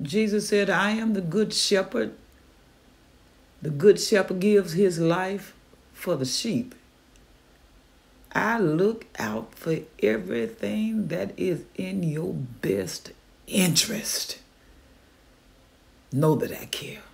Jesus said, I am the good shepherd. The good shepherd gives his life for the sheep. I look out for everything that is in your best interest. Know that I care.